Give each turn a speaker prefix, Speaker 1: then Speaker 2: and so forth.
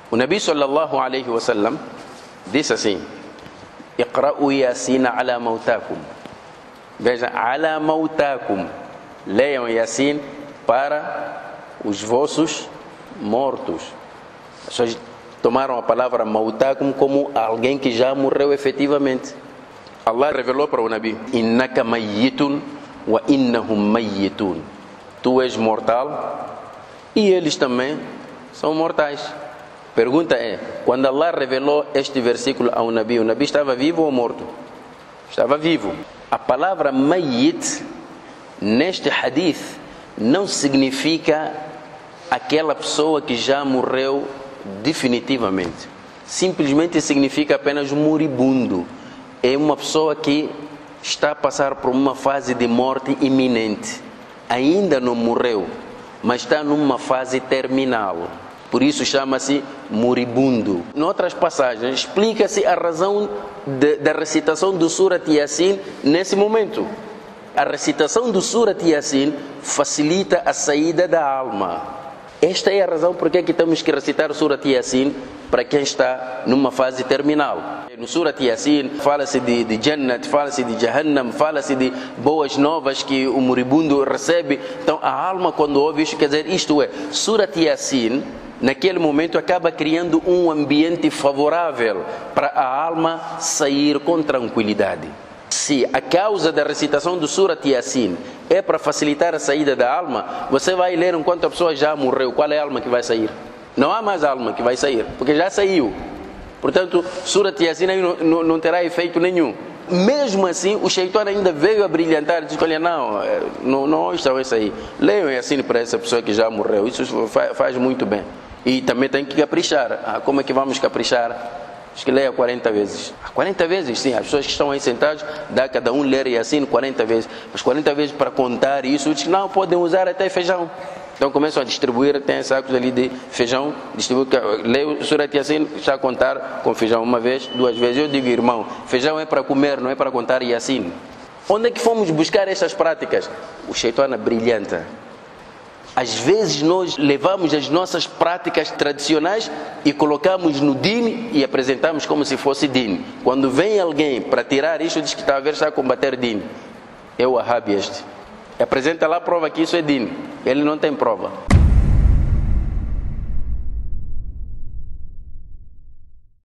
Speaker 1: O Nabi sallallahu alaihi wasallam disse assim: Iqra'u Yasin ala mautakum. Veja, ala mautakum. Leiam Yasin para os vossos mortos. As pessoas tomaram a palavra mautakum como alguém que já morreu efetivamente. Allah revelou para o Nabi: Innaka mayyitun wa innahum mayyitun. Tu és mortal e eles também são mortais. Pergunta é, quando Allah revelou este versículo ao Nabi, o Nabi estava vivo ou morto? Estava vivo. A palavra mayyit neste hadith não significa aquela pessoa que já morreu definitivamente. Simplesmente significa apenas moribundo. É uma pessoa que está a passar por uma fase de morte iminente. Ainda não morreu, mas está numa fase terminal. Por isso chama-se moribundo. Em outras passagens explica-se a razão da recitação do Surat Yasin nesse momento. A recitação do Surat Yasin facilita a saída da alma. Esta é a razão por que temos que recitar o Surat Yasin para quem está numa fase terminal. No Surat Yasin fala-se de Jannat, fala-se de Jahannam, fala-se de boas novas que o moribundo recebe. Então a alma, quando ouve isto, quer dizer, isto é, Surat Yasin naquele momento acaba criando um ambiente favorável para a alma sair com tranquilidade. Se a causa da recitação do Surat Yasin é para facilitar a saída da alma, você vai ler enquanto a pessoa já morreu. Qual é a alma que vai sair? Não há mais alma que vai sair, porque já saiu. Portanto, Surat Yasin não terá efeito nenhum. Mesmo assim, o Shaitan ainda veio a brilhantar e disse: olha, não estão isso aí. Leiam Yasin para essa pessoa que já morreu. Isso faz muito bem. E também tem que caprichar. Como é que vamos caprichar? Acho que leia 40 vezes. 40 vezes, sim. As pessoas que estão aí sentadas, dá cada um ler Yasin 40 vezes. Mas 40 vezes para contar isso, diz que não, podem usar até feijão. Então começam a distribuir, tem sacos ali de feijão, leio o Surat Yasin, já a contar com feijão uma vez, duas vezes. Eu digo, irmão, feijão é para comer, não é para contar Yasin. Onde é que fomos buscar estas práticas? O Shaitan brilhanta. Às vezes nós levamos as nossas práticas tradicionais e colocamos no din e apresentamos como se fosse din. Quando vem alguém para tirar isso, diz que está a combater din. É o Wahhabi este. Apresenta lá a prova que isso é din. Ele não tem prova.